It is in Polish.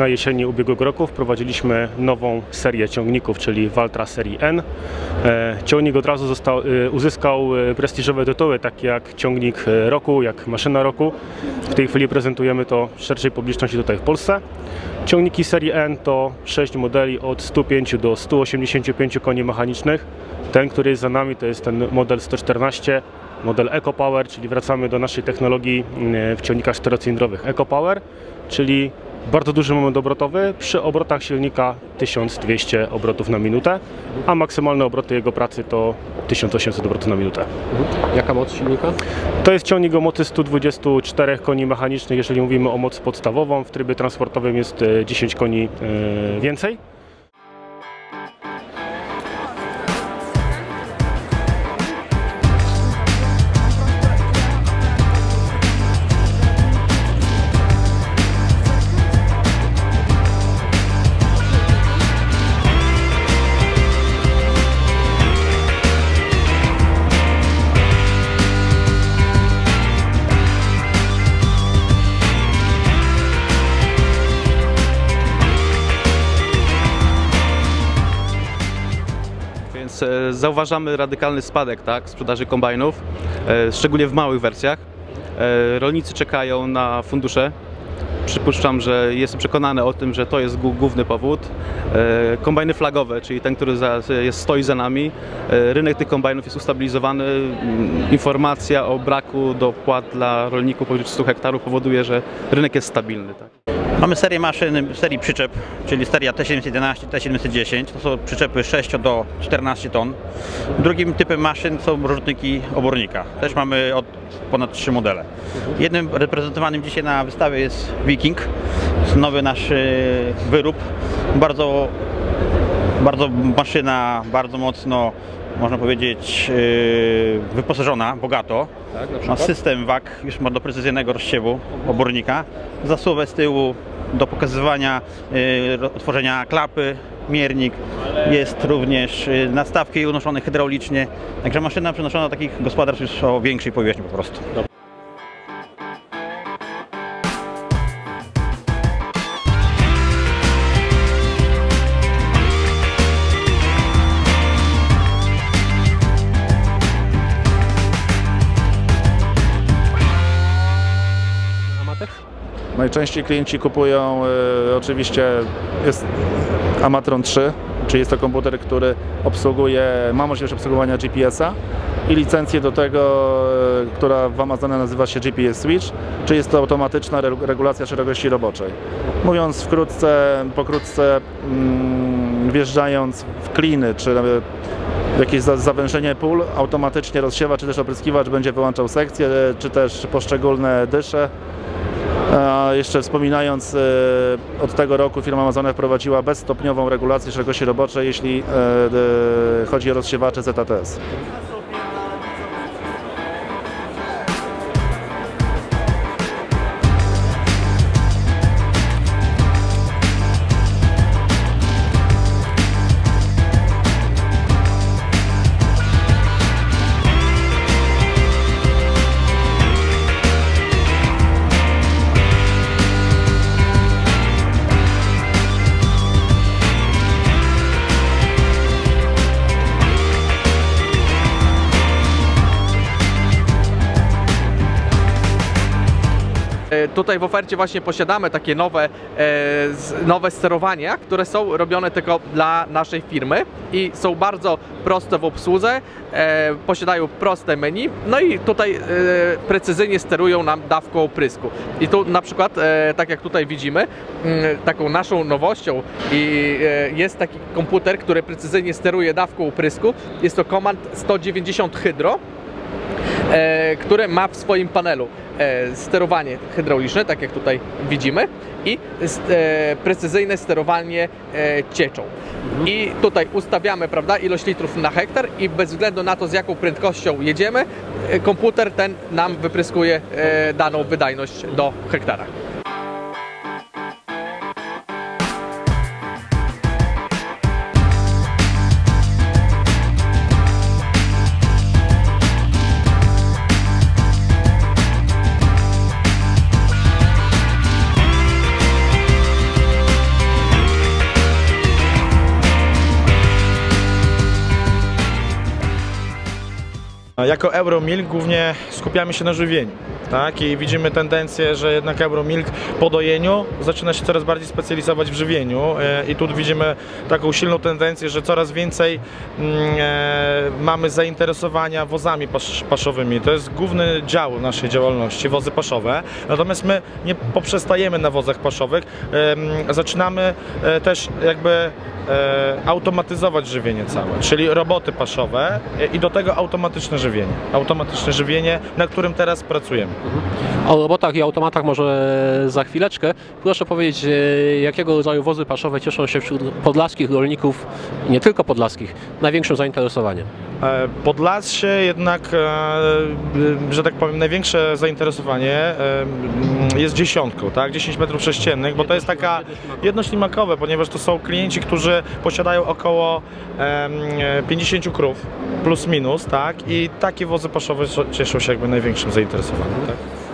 na jesieni ubiegłego roku wprowadziliśmy nową serię ciągników, czyli Valtra serii N. Ciągnik od razu uzyskał prestiżowe tytuły, takie jak ciągnik roku, jak maszyna roku. W tej chwili prezentujemy to szerszej publiczności tutaj w Polsce. Ciągniki serii N to 6 modeli od 105 do 185 koni mechanicznych. Ten, który jest za nami, to jest ten model 114, model EcoPower, czyli wracamy do naszej technologii w ciągnikach czterocylindrowych EcoPower, czyli bardzo duży moment obrotowy przy obrotach silnika 1200 obrotów na minutę, a maksymalne obroty jego pracy to 1800 obrotów na minutę. Jaka moc silnika? To jest ciągnik o mocy 124 koni mechanicznych, jeżeli mówimy o mocy podstawową. W trybie transportowym jest 10 koni więcej. Więc zauważamy radykalny spadek, tak, sprzedaży kombajnów, szczególnie w małych wersjach. Rolnicy czekają na fundusze. Przypuszczam, że jestem przekonany o tym, że to jest główny powód. Kombajny flagowe, czyli ten, który stoi za nami, rynek tych kombajnów jest ustabilizowany. Informacja o braku dopłat dla rolników powyżej 100 hektarów powoduje, że rynek jest stabilny. Tak. Mamy serię maszyn, serii przyczep, czyli seria T711, T710. To są przyczepy 6 do 14 ton. Drugim typem maszyn są rozrzutniki obornika. Też mamy ponad 3 modele. Jednym reprezentowanym dzisiaj na wystawie jest Viking. To jest nowy nasz wyrób. Bardzo maszyna, bardzo mocno, można powiedzieć, wyposażona, bogato. Tak, ma system WAG, już ma do precyzyjnego rozsiewu obornika. Zasuwę z tyłu do pokazywania, otworzenia klapy, miernik. Jest również nastawki unoszone hydraulicznie. Także maszyna przenoszona do takich gospodarstw już o większej powierzchni po prostu. Najczęściej klienci kupują, oczywiście jest Amatron 3, czyli jest to komputer, który ma możliwość obsługiwania GPS-a i licencję do tego, która w Amazonie nazywa się GPS Switch, czyli jest to automatyczna regulacja szerokości roboczej. Mówiąc pokrótce, wjeżdżając w kliny, czy jakieś zawężenie pól, automatycznie rozsiewa, czy też opryskiwacz będzie wyłączał sekcje, czy też poszczególne dysze. A jeszcze wspominając, od tego roku firma Amazona wprowadziła bezstopniową regulację szerokości roboczej, jeśli chodzi o rozsiewacze ZATS. Tutaj w ofercie właśnie posiadamy takie nowe sterowania, które są robione tylko dla naszej firmy i są bardzo proste w obsłudze, posiadają proste menu, no i tutaj precyzyjnie sterują nam dawką prysku. I tu na przykład, tak jak tutaj widzimy, taką naszą nowością jest taki komputer, który precyzyjnie steruje dawką prysku. Jest to Command 190 Hydro, które ma w swoim panelu sterowanie hydrauliczne, tak jak tutaj widzimy, i precyzyjne sterowanie cieczą. I tutaj ustawiamy, prawda, ilość litrów na hektar i bez względu na to, z jaką prędkością jedziemy, komputer ten nam wypryskuje daną wydajność do hektara. Jako Euromilk głównie skupiamy się na żywieniu, tak? I widzimy tendencję, że jednak Euromilk po dojeniu zaczyna się coraz bardziej specjalizować w żywieniu i tu widzimy taką silną tendencję, że coraz więcej mamy zainteresowania wozami paszowymi. To jest główny dział naszej działalności, wozy paszowe. Natomiast my nie poprzestajemy na wozach paszowych, zaczynamy też jakby automatyzować żywienie całe, czyli roboty paszowe i do tego automatyczne żywienie, na którym teraz pracujemy. O robotach i automatach może za chwileczkę. Proszę powiedzieć, jakiego rodzaju wozy paszowe cieszą się wśród podlaskich rolników, nie tylko podlaskich, największym zainteresowaniem? Podlasie jednak, że tak powiem, największe zainteresowanie jest dziesiątką, tak? 10 metrów sześciennych, bo to jest taka jednoślimakowe, ponieważ to są klienci, którzy posiadają około 50 krów plus minus, tak? I takie wozy paszowe cieszą się jakby największym zainteresowaniem, tak?